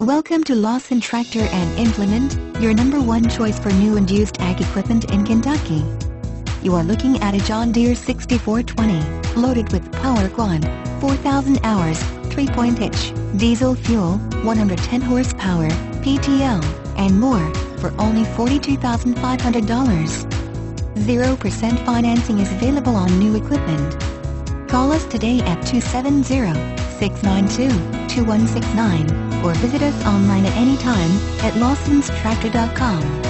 Welcome to LAWSON Tractor and Implement, your #1 choice for new and used ag equipment in Kentucky. You are looking at a John Deere 6420, loaded with power quad, 4,000 hours, 3.h, diesel fuel, 110 horsepower, PTO, and more, for only $42,500. 0% financing is available on new equipment. Call us today at 270-692-2169 or visit us online at any time at lawsonstractor.com.